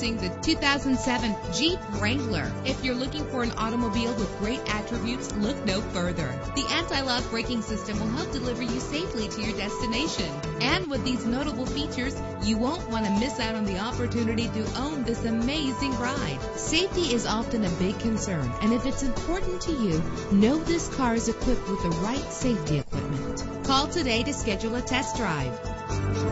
Introducing the 2007 Jeep Wrangler. If you're looking for an automobile with great attributes, look no further. The anti-lock braking system will help deliver you safely to your destination. And with these notable features, you won't want to miss out on the opportunity to own this amazing ride. Safety is often a big concern, and if it's important to you, know this car is equipped with the right safety equipment. Call today to schedule a test drive.